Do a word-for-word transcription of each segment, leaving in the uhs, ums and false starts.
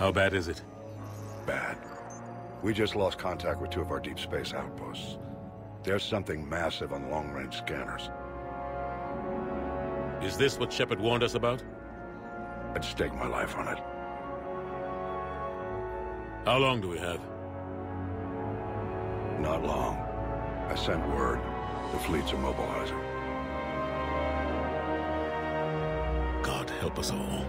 How bad is it? Bad. We just lost contact with two of our deep space outposts. There's something massive on long-range scanners. Is this what Shepard warned us about? I'd stake my life on it. How long do we have? Not long. I sent word. The fleets are mobilizing. God help us all.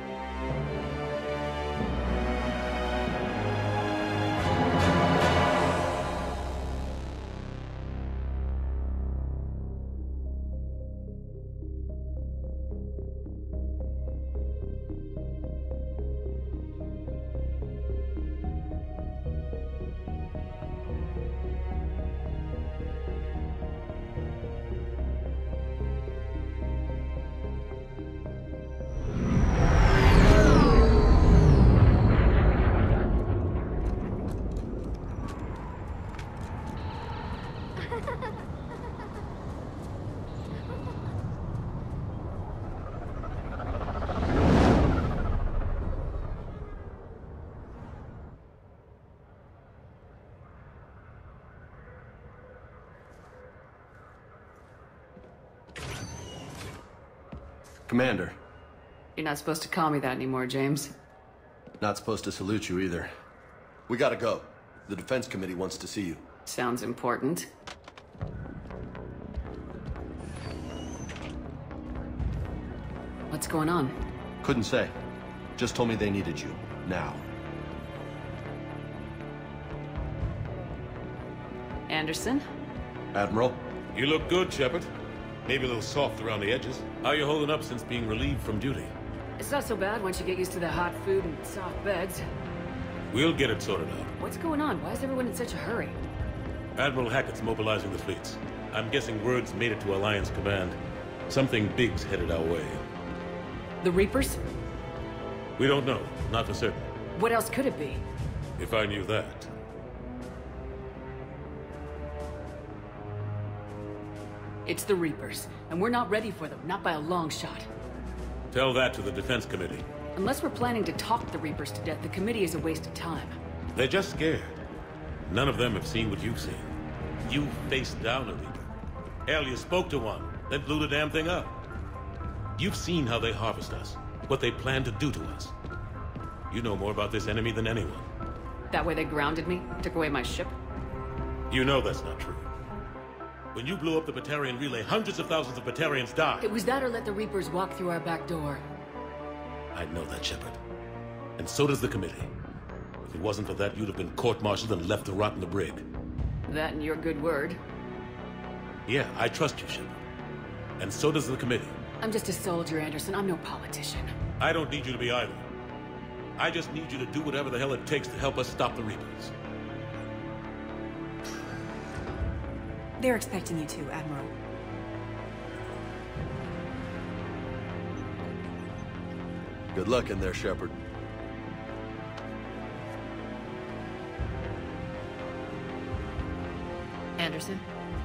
Commander. You're not supposed to call me that anymore, James. Not supposed to salute you either. We gotta go. The Defense Committee wants to see you. Sounds important. What's going on? Couldn't say. Just told me they needed you. Now. Anderson? Admiral? You look good, Shepard. Maybe a little soft around the edges. How are you holding up since being relieved from duty? It's not so bad once you get used to the hot food and soft beds. We'll get it sorted out. What's going on? Why is everyone in such a hurry? Admiral Hackett's mobilizing the fleets. I'm guessing word's made it to Alliance Command. Something big's headed our way. The Reapers? We don't know. Not for certain. What else could it be? If I knew that. It's the Reapers, and we're not ready for them, not by a long shot. Tell that to the Defense Committee. Unless we're planning to talk the Reapers to death, the committee is a waste of time. They're just scared. None of them have seen what you've seen. You faced down a Reaper. Hell, you spoke to one, then blew the damn thing up. You've seen how they harvest us, what they plan to do to us. You know more about this enemy than anyone. That way they grounded me, took away my ship? You know that's not true. When you blew up the Batarian relay, hundreds of thousands of Batarians died. It was that or let the Reapers walk through our back door. I know that, Shepard. And so does the committee. If it wasn't for that, you'd have been court-martialed and left to rot in the brig. That and your good word. Yeah, I trust you, Shepard. And so does the committee. I'm just a soldier, Anderson. I'm no politician. I don't need you to be either. I just need you to do whatever the hell it takes to help us stop the Reapers. They're expecting you to, Admiral. Good luck in there, Shepard. Anderson?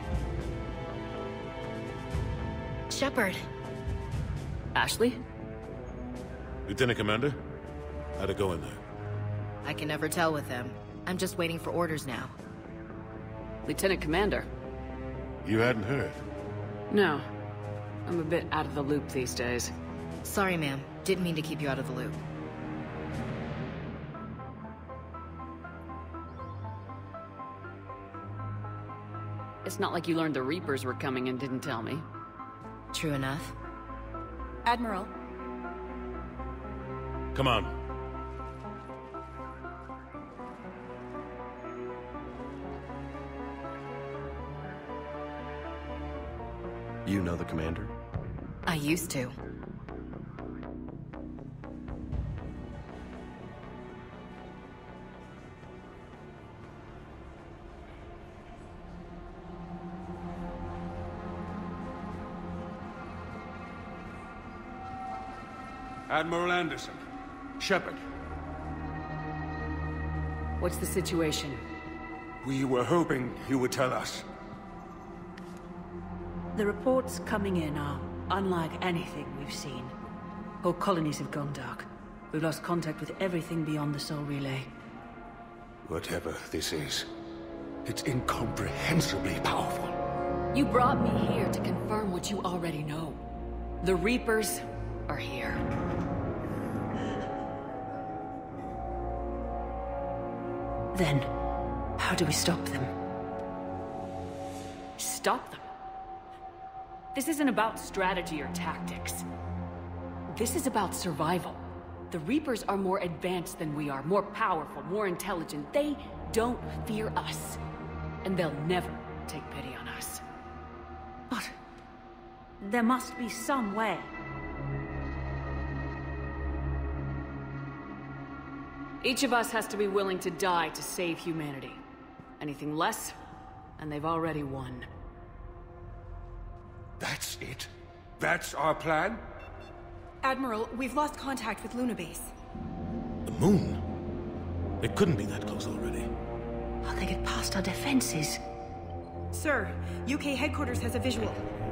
Shepard. Ashley? Lieutenant Commander? How'd it go in there? I can never tell with them. I'm just waiting for orders now. Lieutenant Commander? You hadn't heard? No. I'm a bit out of the loop these days. Sorry, ma'am. Didn't mean to keep you out of the loop. It's not like you learned the Reapers were coming and didn't tell me. True enough. Admiral. Come on. You know the commander? I used to. Admiral Anderson. Shepard. What's the situation? We were hoping you would tell us. The reports coming in are unlike anything we've seen. Whole colonies have gone dark. We lost contact with everything beyond the Soul Relay. Whatever this is, it's incomprehensibly powerful. You brought me here to confirm what you already know. The Reapers are here. Then, how do we stop them? Stop them? This isn't about strategy or tactics. This is about survival. The Reapers are more advanced than we are, more powerful, more intelligent. They don't fear us. And they'll never take pity on us. But there must be some way. Each of us has to be willing to die to save humanity. Anything less, and they've already won. That's it? That's our plan? Admiral, we've lost contact with Luna Base. The moon? It couldn't be that close already. How they get past our defenses? Sir, U K headquarters has a visual.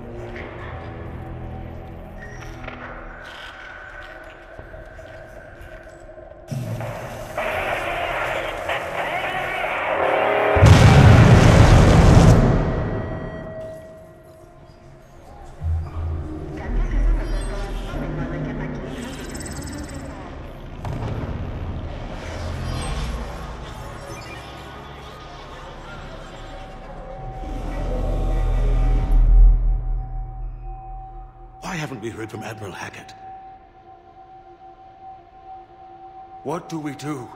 Why haven't we heard from Admiral Hackett? What do we do?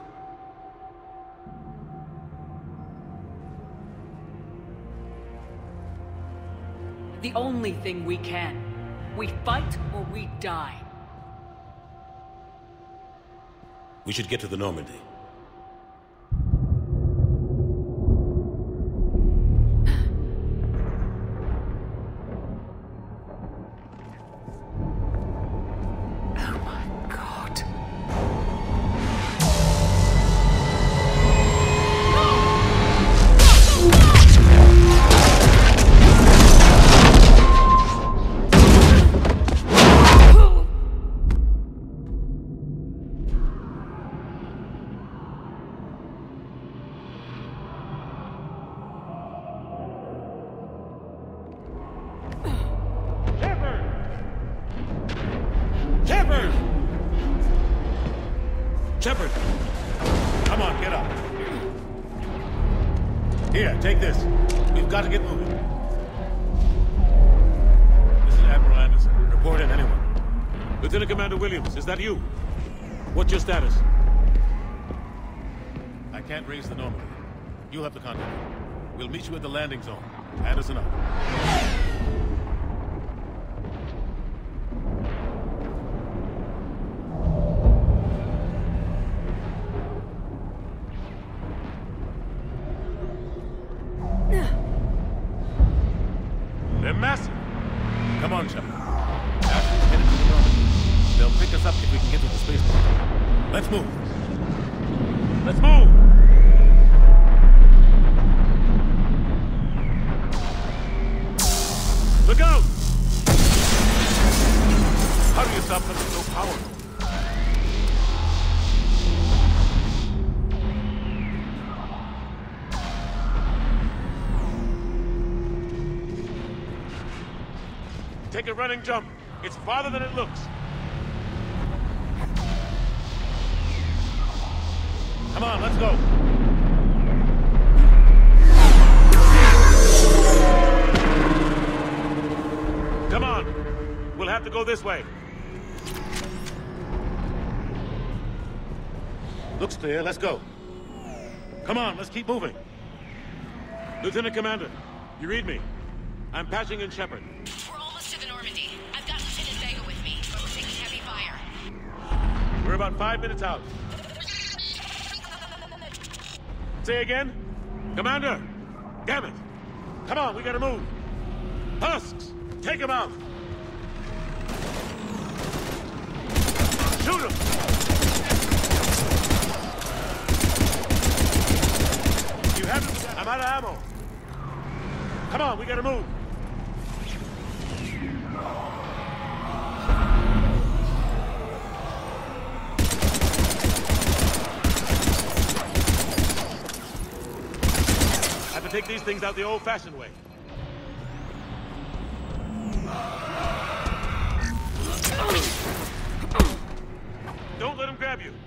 The only thing we can. We fight or we die. We should get to the Normandy. Shepard! Come on, get up. Here, take this. We've got to get moving. This is Admiral Anderson. Report in, anyone. Lieutenant Commander Williams, is that you? What's your status? I can't raise the Normandy. You'll have to contact me. We'll meet you at the landing zone. Anderson out. They're massive. Come on, Shepard. Ashton's headed to the Normandy. They'll pick us up if we can get to the spaceport. Let's move. Let's move! Look out! How do you stop something so powerful? Take a running jump. It's farther than it looks. Come on, let's go. Come on. We'll have to go this way. Looks clear. Let's go. Come on, let's keep moving. Lieutenant Commander, you read me? I'm patching in Shepard. We're almost to the Normandy. I've got Lieutenant Vega with me, but we're taking heavy fire. We're about five minutes out. Say again? Commander! Damn it! Come on, we gotta move! Husks! Take him out! Shoot him! You have him? I'm out of ammo. Come on, we gotta move. take these things out the old-fashioned way. Don't let him grab you.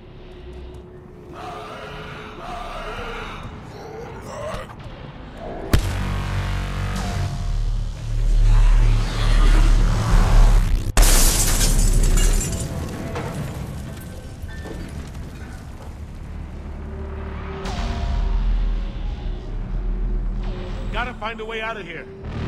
Gotta find a way out of here.